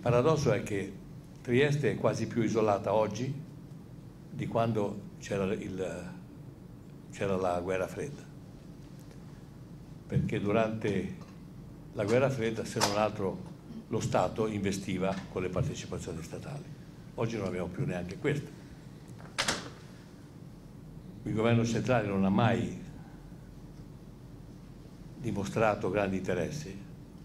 paradosso è che Trieste è quasi più isolata oggi di quando c'era la guerra fredda, perché durante la guerra fredda, se non altro, lo Stato investiva con le partecipazioni statali. Oggi non abbiamo più neanche questo. Il governo centrale non ha mai dimostrato grandi interessi.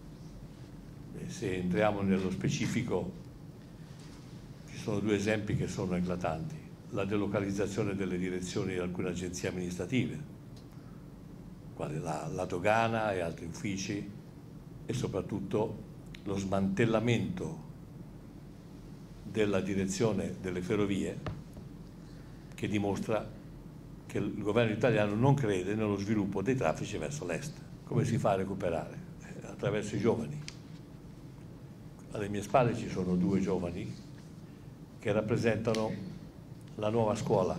Se entriamo nello specifico, ci sono due esempi che sono eclatanti: la delocalizzazione delle direzioni di alcune agenzie amministrative, quali la dogana e altri uffici, e soprattutto lo smantellamento della direzione delle ferrovie, che dimostra che il governo italiano non crede nello sviluppo dei traffici verso l'est. Come si fa a recuperare? Attraverso i giovani. Alle mie spalle ci sono due giovani che rappresentano la nuova scuola.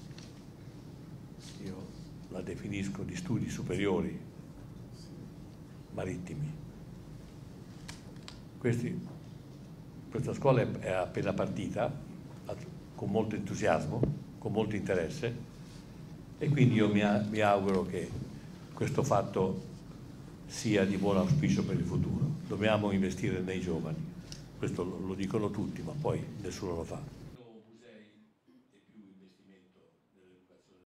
Io la definisco di studi superiori marittimi. Questa scuola è appena partita, con molto entusiasmo, con molto interesse, e quindi io mi auguro che questo fatto sia di buon auspicio per il futuro. Dobbiamo investire nei giovani, questo lo dicono tutti, ma poi nessuno lo fa.